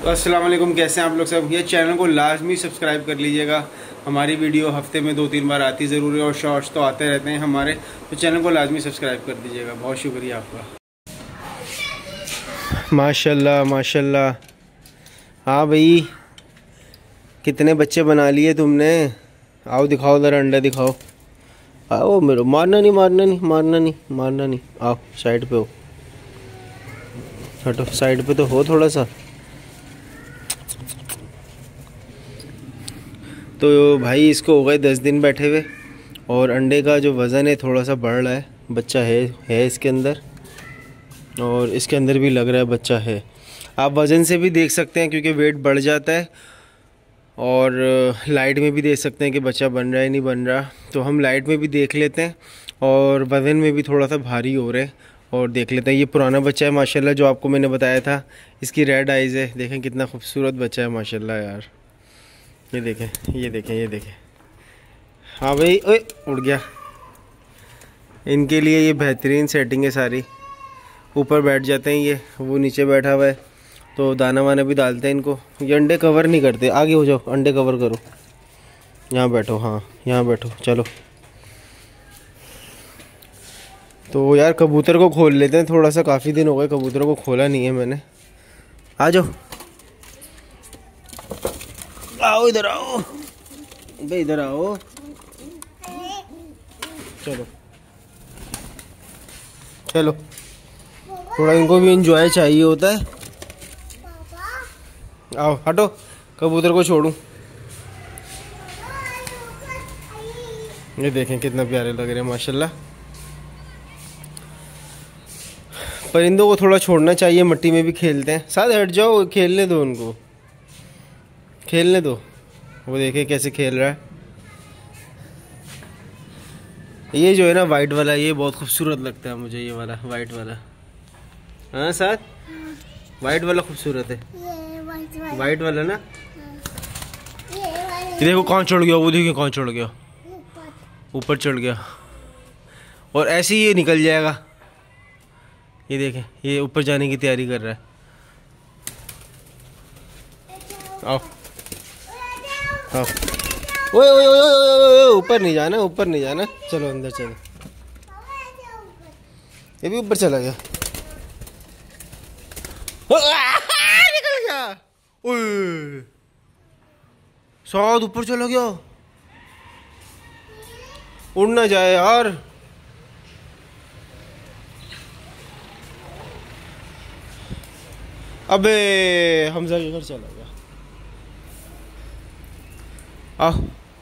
तो अस्सलाम वालेकुम, कैसे हैं आप लोग सब। ये चैनल को लाजमी सब्सक्राइब कर लीजिएगा। हमारी वीडियो हफ्ते में 2-3 बार आती ज़रूर है और शॉर्ट्स तो आते रहते हैं हमारे, तो चैनल को लाजमी सब्सक्राइब कर दीजिएगा। बहुत शुक्रिया आपका। माशाल्लाह माशाल्लाह। हाँ भाई, कितने बच्चे बना लिए तुमने। आओ दिखाओ ज़रा, अंडा दिखाओ। आओ मेरे, मारना नहीं मारना नहीं मारना नहीं मारना नहीं। आओ साइड पे हो, हटो साइड पे तो हो थोड़ा सा। तो भाई इसको हो गए 10 दिन बैठे हुए और अंडे का जो वज़न है थोड़ा सा बढ़ रहा है। बच्चा है इसके अंदर, और इसके अंदर भी लग रहा है बच्चा है। आप वज़न से भी देख सकते हैं क्योंकि वेट बढ़ जाता है, और लाइट में भी देख सकते हैं कि बच्चा बन रहा है नहीं बन रहा। तो हम लाइट में भी देख लेते हैं और वज़न में भी थोड़ा सा भारी हो रहे हैं और देख लेते हैं। ये पुराना बच्चा है माशाल्लाह, जो आपको मैंने बताया था। इसकी रेड आइज़ है, देखें कितना खूबसूरत बच्चा है माशाल्लाह यार। ये देखें ये देखें ये देखें। हाँ भाई, ओए उड़ गया। इनके लिए ये बेहतरीन सेटिंग है सारी। ऊपर बैठ जाते हैं ये, वो नीचे बैठा हुआ है, तो दाना वाना भी डालते हैं इनको। ये अंडे कवर नहीं करते। आगे हो जाओ, अंडे कवर करो। यहाँ बैठो, हाँ यहाँ बैठो, चलो। तो यार कबूतर को खोल लेते हैं थोड़ा सा, काफ़ी दिन हो गए कबूतर को खोला नहीं है मैंने। आ जाओ, आओ इधर आओ भाई, इधर आओ। चलो चलो, थोड़ा इनको भी एंजॉय चाहिए होता है। आओ हटो, कबूतर को छोड़ूं। ये देखें कितना प्यारे लग रहे हैं माशाल्लाह। परिंदों को थोड़ा छोड़ना चाहिए, मिट्टी में भी खेलते हैं। साथ हट जाओ, खेलने दो उनको, खेलने दो। वो देखें कैसे खेल रहा है। ये जो है ना वाइट वाला, ये बहुत खूबसूरत लगता है मुझे। ये वाला वाइट वाला, हाँ साथ वाइट वाला खूबसूरत है। वाइट वाला ना, ये देखो कहाँ चढ़ गया। वो देखिए कहाँ चढ़ गया, ऊपर चढ़ गया। और ऐसे ही ये निकल जाएगा। ये देखें, ये ऊपर जाने की तैयारी कर रहा है। आओ आओ, ओए ओए ओए ओए, ऊपर नहीं जाना, ऊपर नहीं जाना। चलो अंदर चलो। ये भी ऊपर चला गया, निकल गया। ओए साथ ऊपर चला गया। उड़ ना जाए यार। अबे हमजा के घर चला गया। आओ,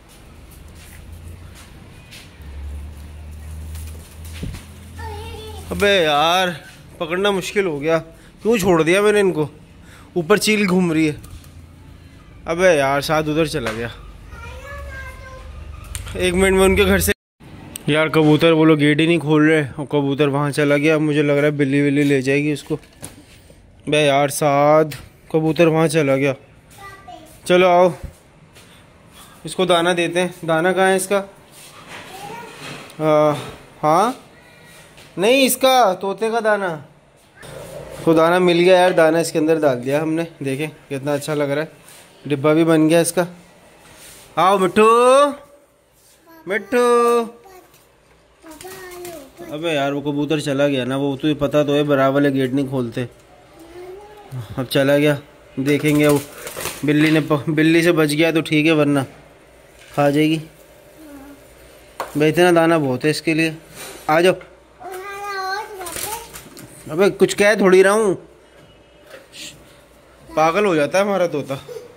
अबे यार पकड़ना मुश्किल हो गया। क्यों छोड़ दिया मैंने इनको। ऊपर चील घूम रही है। अबे यार साथ उधर चला गया। 1 मिनट में उनके घर से। यार कबूतर वो लोग गेट ही नहीं खोल रहे और कबूतर वहाँ चला गया। मुझे लग रहा है बिल्ली विल्ली ले जाएगी उसको। बे यार साथ कबूतर वहाँ चला गया। चलो आओ, इसको दाना देते हैं। दाना कहाँ है इसका? हाँ नहीं, इसका तोते का दाना। तो दाना मिल गया यार, दाना इसके अंदर डाल दिया हमने। देखें कितना अच्छा लग रहा है। डिब्बा भी बन गया इसका। आओ मिट्टू मिट्टू। अबे यार वो कबूतर चला गया ना, वो तो पता तो है बराबर वाले गेट नहीं खोलते। अब चला गया, देखेंगे। वो बिल्ली से बच गया तो ठीक है, वरना खा जाएगी। भाई इतना दाना बहुत है इसके लिए। आ जाओ। अबे कुछ कह थोड़ी रहा हूँ, पागल हो जाता है हमारा तोता।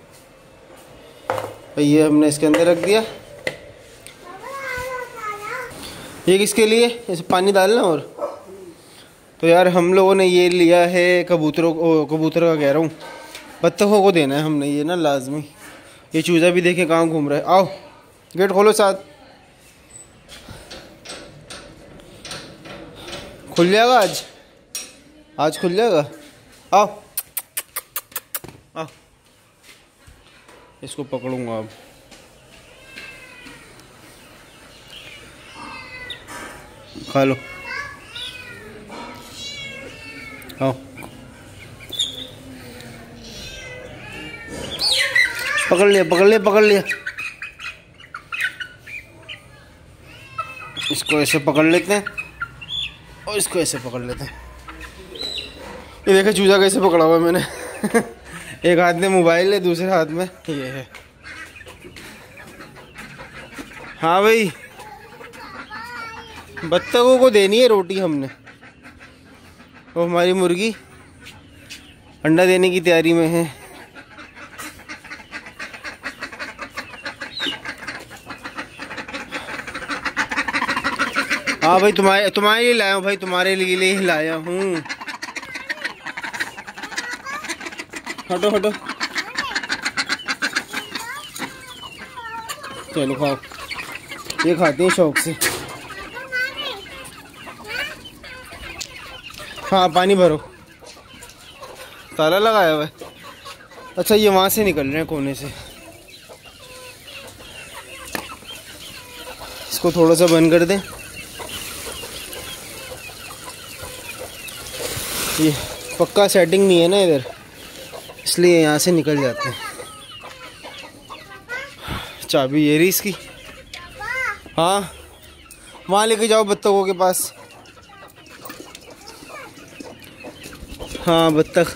भाई ये हमने इसके अंदर रख दिया। ये किसके लिए? इसे पानी डालना। और तो यार हम लोगों ने ये लिया है कबूतरों को, कबूतर का कह रहा हूँ, बत्तखों को देना है हमने ये ना लाजमी। ये चूजा भी देखें कहाँ घूम रहा है। आओ गेट खोलो, साथ खुल जाएगा आज। आज खुल जाएगा। आओ आओ, इसको पकड़ूंगा अब। खा लो, आओ पकड़ लिया पकड़ लिया पकड़ लिया। इसको ऐसे पकड़ लेते हैं और इसको ऐसे पकड़ लेते हैं। ये देखो चूजा कैसे पकड़ा हुआ है मैंने। एक हाथ में मोबाइल है, दूसरे हाथ में ये है। हाँ भाई, बत्तखों को देनी है रोटी हमने। वो हमारी मुर्गी अंडा देने की तैयारी में है। हाँ भाई, तुम्हारे लिए लाया हूँ भाई, तुम्हारे लिए ही लाया हूँ। हटो हटो, चलो खाओ। ये खाते हैं शौक से। हाँ पानी भरो। ताला लगाया हुआ है। अच्छा, ये वहाँ से निकल रहे हैं कोने से। इसको थोड़ा सा बंद कर दें। ये पक्का सेटिंग नहीं है ना इधर, इसलिए यहाँ से निकल जाते हैं। चाबी ये रही इसकी। हाँ, वहाँ लेके जाओ बत्तखों के पास। हाँ बत्तख।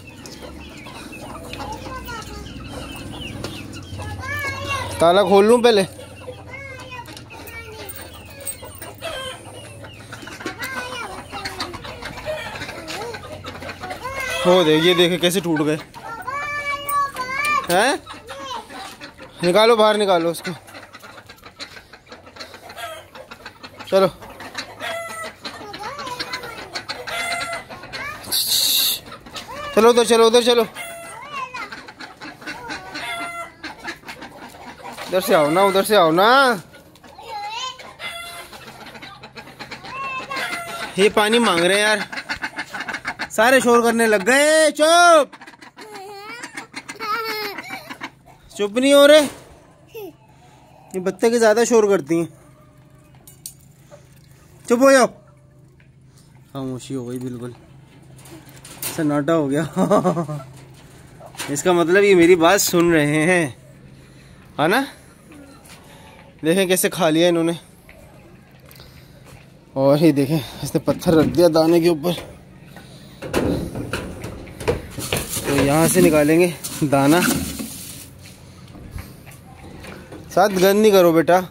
ताला खोल लूँ पहले? हो देखिए, देखे कैसे टूट गए हैं। निकालो बाहर, निकालो उसको। चलो चलो उधर चलो, उधर चलो। उधर से आओ ना, उधर से आओ ना। ये पानी मांग रहे हैं यार, सारे शोर करने लग गए। चुप चुप नहीं हो रहे। ये बत्तखें ज्यादा शोर करती हैं। चुप हो जाओ। खामोशी हो गई बिल्कुल, सन्नाटा हो गया। इसका मतलब ये मेरी बात सुन रहे हैं, है ना। देखें कैसे खा लिया इन्होंने। और ये देखें, इसने पत्थर रख दिया दाने के ऊपर। तो यहाँ से निकालेंगे दाना। साथ गंद नहीं करो बेटा।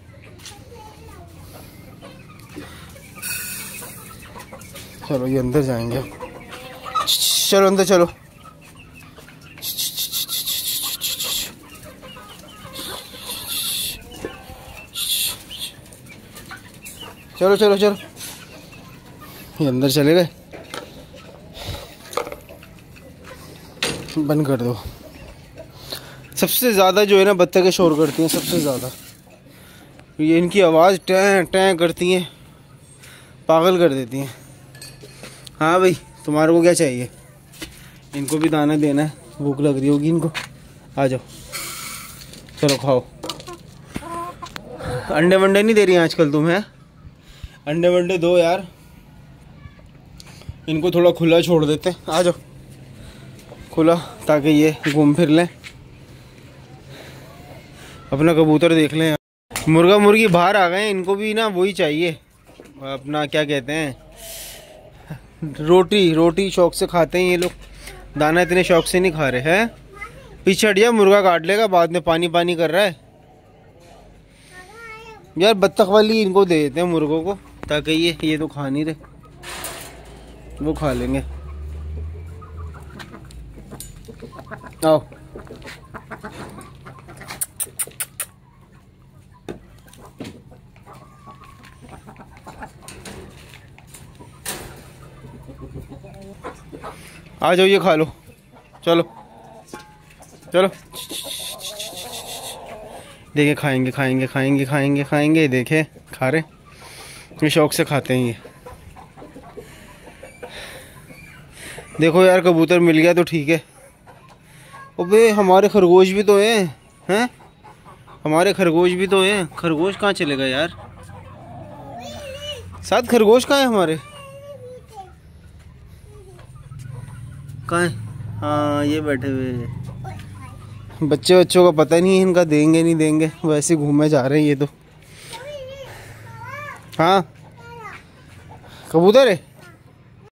चलो ये अंदर जाएंगे। चलो अंदर चलो। चलो चलो चलो, ये अंदर चले गए। बंद कर दो। सबसे ज़्यादा जो है ना बत्तखें शोर करती हैं, सबसे ज़्यादा। ये इनकी आवाज़ टैं टैं करती हैं, पागल कर देती हैं। हाँ भाई, तुम्हारे को क्या चाहिए? इनको भी दाना देना है, भूख लग रही होगी इनको। आ जाओ, चलो खाओ। अंडे वंडे नहीं दे रही आजकल तुम्हें? अंडे वंडे दो यार, इनको थोड़ा खुला छोड़ देते। आ जाओ खुला, ताकि ये घूम फिर लें, अपना कबूतर देख लें। मुर्गा मुर्गी बाहर आ गए, इनको भी ना वही चाहिए अपना, क्या कहते हैं, रोटी। रोटी शौक से खाते हैं ये लोग, दाना इतने शौक से नहीं खा रहे हैं। पीछे हट जा, मुर्गा काट लेगा बाद में। पानी पानी कर रहा है यार। बत्तख वाली इनको दे देते हैं मुर्गों को, ताकि ये तो खा नहीं रहे, वो खा लेंगे। आओ आ जाओ, ये खा लो। चलो चलो, देखे खाएंगे खाएंगे खाएंगे खाएंगे खाएंगे। देखे खा रहे, ये शौक से खाते हैं ये। देखो यार, कबूतर मिल गया तो ठीक है। अबे हमारे खरगोश भी तो हैं? हमारे खरगोश भी तो हैं। खरगोश कहाँ चले गए यार? साथ खरगोश कहाँ है हमारे? कहाँ है? हाँ ये बैठे हुए, बच्चों का पता नहीं है इनका देंगे नहीं देंगे, वैसे घूमे जा रहे हैं ये तो। हाँ कबूतर है।